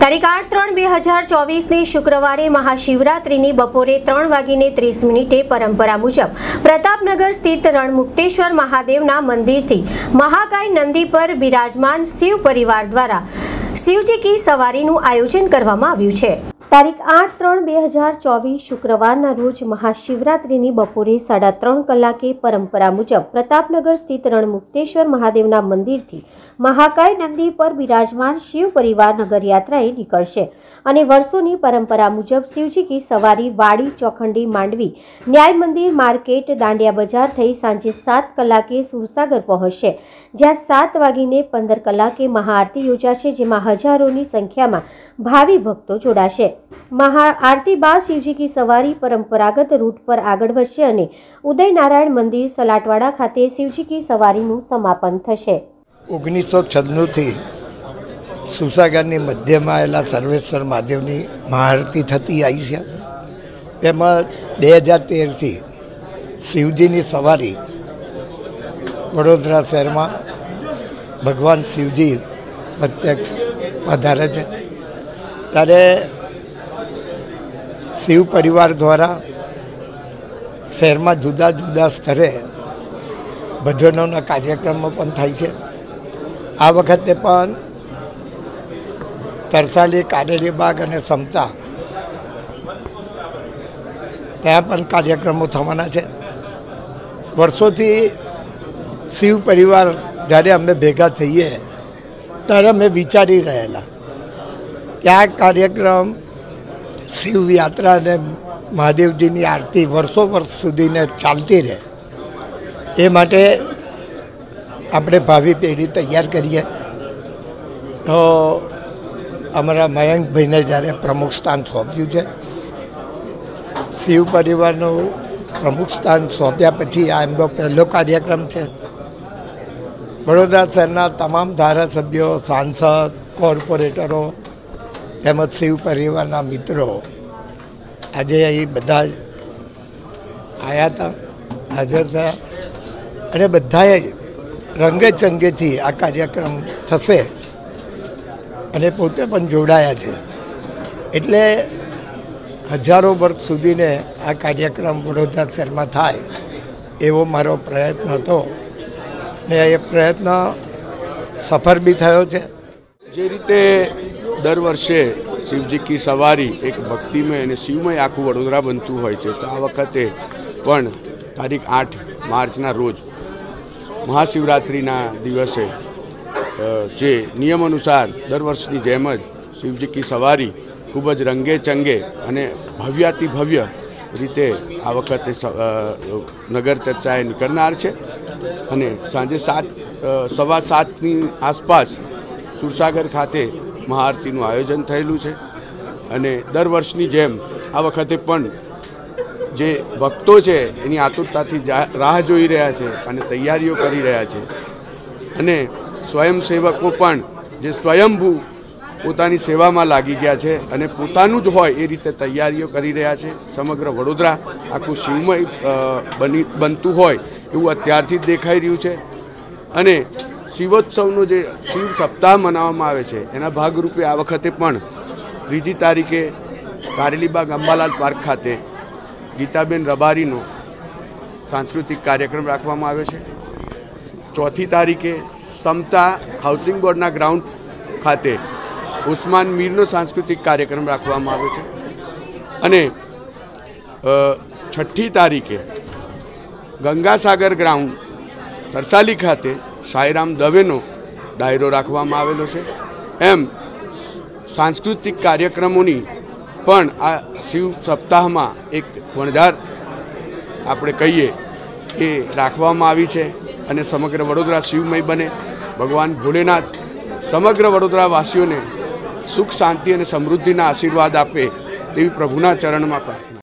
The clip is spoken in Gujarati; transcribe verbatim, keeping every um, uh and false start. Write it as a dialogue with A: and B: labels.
A: તારીખ આઠ ત્રણ બે હજાર ચોવીસની શુક્રવારે મહાશિવરાત્રિની બપોરે ત્રણ વાગીને ત્રીસ મિનિટે પરંપરા મુજબ પ્રતાપનગર સ્થિત રણમુક્તેશ્વર મહાદેવના મંદિરથી મહાકાય નંદી પર બિરાજમાન શિવ પરિવાર દ્વારા શિવજી કી સવારીનું આયોજન કરવામાં આવ્યું છે। તારીખ આઠ ત્રણ બે હજાર ચોવીસ શુક્રવારના રોજ મહાશિવરાત્રિની બપોરે સાડા ત્રણ કલાકે પરંપરા મુજબ પ્રતાપનગર સ્થિત રણમુક્તેશ્વર મહાદેવના મંદિરથી મહાકાય નંદી પર બિરાજમાન શિવ પરિવાર નગરયાત્રાએ નીકળશે અને વર્ષોની પરંપરા મુજબ શિવજી કી સવારી વાડી ચોખંડી માંડવી ન્યાય મંદિર માર્કેટ દાંડિયા બજાર થઈ સાંજે સાત કલાકે સુરસાગર પહોંચશે, જ્યાં સાત વાગીને પંદર કલાકે મહાઆરતી યોજાશે, જેમાં હજારોની સંખ્યામાં ભાવિ ભક્તો જોડાશે। મહાઆરતી બાદ શિવજી કી સવારી પરંપરાગત રૂટ પર આગળ વધશે અને ઉદયનારાયણ મંદિર સલાટવાડા ખાતે શિવજી કી સવારીનું સમાપન થશે।
B: ઓગણીસો છન્નું થી સુરસાગરની મધ્યમાં આવેલા સર્વેશ્વર મહાદેવની મહાઆરતી થતી આવી છે। તેમાં બે હજાર તેરથી શિવજીની સવારી વડોદરા શહેરમાં ભગવાન શિવજી પ્રત્યક્ષ પધારે છે, ત્યારે શિવ પરિવાર દ્વારા શહેરમાં જુદા જુદા સ્તરે ભજનોના કાર્યક્રમો પણ થાય છે। આ વખતે પણ તરસાલી, કારેલીબાગ અને સમતા ત્યાં પણ કાર્યક્રમો થવાના છે। વર્ષોથી શિવ પરિવાર જ્યારે અમે ભેગા થઈએ ત્યારે અમે વિચારી રહેલા કે આ કાર્યક્રમ શિવ યાત્રા અને મહાદેવજીની આરતી વર્ષો વર્ષ સુધીને ચાલતી રહે, એ માટે આપણે ભાવિ પેઢી તૈયાર કરીએ। તો અમારા મયંકભાઈને જ્યારે પ્રમુખ સ્થાન સોંપ્યું છે, શિવ પરિવારનું પ્રમુખ સ્થાન સોંપ્યા પછી આ એમનો પહેલો કાર્યક્રમ છે। વડોદરા શહેરના તમામ ધારાસભ્યો, સાંસદ, કોર્પોરેટરો તેમજ શિવ પરિવારના મિત્રો આજે અહીં બધા આવ્યા હતા, હાજર થયા અને બધાએ રંગે ચંગેથી આ કાર્યક્રમ થશે અને પોતે પણ જોડાયા છે। એટલે હજારો વર્ષ સુધીને આ કાર્યક્રમ વડોદરા શહેરમાં થાય એવો મારો પ્રયત્ન હતો ને એ પ્રયત્ન સફળ બી થયો છે।
C: જે રીતે દર વર્ષે શિવજી કી સવારી એક ભક્તિમય અને શિવમય આખું વડોદરા બનતું હોય છે, તો આ વખતે પણ તારીખ આઠ માર્ચના રોજ મહાશિવરાત્રિના દિવસે જે નિયમ અનુસાર દર વર્ષની જેમ જ શિવજી કી સવારી ખૂબ જ રંગે ચંગે અને ભવ્યાતિ ભવ્ય રીતે આ વખતે નગર ચર્ચાએ નીકળનાર છે અને સાંજે સાત સવા સાતની આસપાસ સુરસાગર ખાતે મહાઆરતીનું આયોજન થયેલું છે અને દર વર્ષની જેમ આ વખતે પણ જે ભક્તો છે એની આતુરતાથી રાહ જોઈ રહ્યા છે અને તૈયારીઓ કરી રહ્યા છે અને સ્વયંસેવકો પણ જે સ્વયંભૂ પોતાની સેવામાં લાગી ગયા છે અને પોતાનું જ હોય એ રીતે તૈયારીઓ કરી રહ્યા છે। સમગ્ર વડોદરા આખું શિવમય બની બનતું હોય એવું અત્યારથી જ દેખાઈ રહ્યું છે અને શિવોત્સવનો જે શિવ સપ્તાહ મનાવવામાં આવે છે એના ભાગરૂપે આ વખતે પણ ત્રીજી તારીખે કારેલીબાગ અંબાલાલ પાર્ક ખાતે ગીતાબેન રબારીનો સાંસ્કૃતિક કાર્યક્રમ રાખવામાં આવ્યો છે। ચોથી તારીખે સમતા હાઉસિંગ બોર્ડના ગ્રાઉન્ડ ખાતે ઉસ્માન મીરનો સાંસ્કૃતિક કાર્યક્રમ રાખવામાં આવ્યો છે અને છઠ્ઠી તારીખે ગંગાસાગર ગ્રાઉન્ડ તરસાલી ખાતે સાંઈરામ દવેનો ડાયરો રાખવામાં આવેલો છે। એમ સાંસ્કૃતિક કાર્યક્રમોની પણ આ શિવ સપ્તાહમાં એક વણઝાર આપણે કહીએ એ રાખવામાં આવી છે અને સમગ્ર વડોદરા શિવમય બને, ભગવાન ભોલેનાથ સમગ્ર વડોદરાવાસીઓને સુખ, શાંતિ અને સમૃદ્ધિના આશીર્વાદ આપે તેવી પ્રભુના ચરણમાં પ્રાર્થના।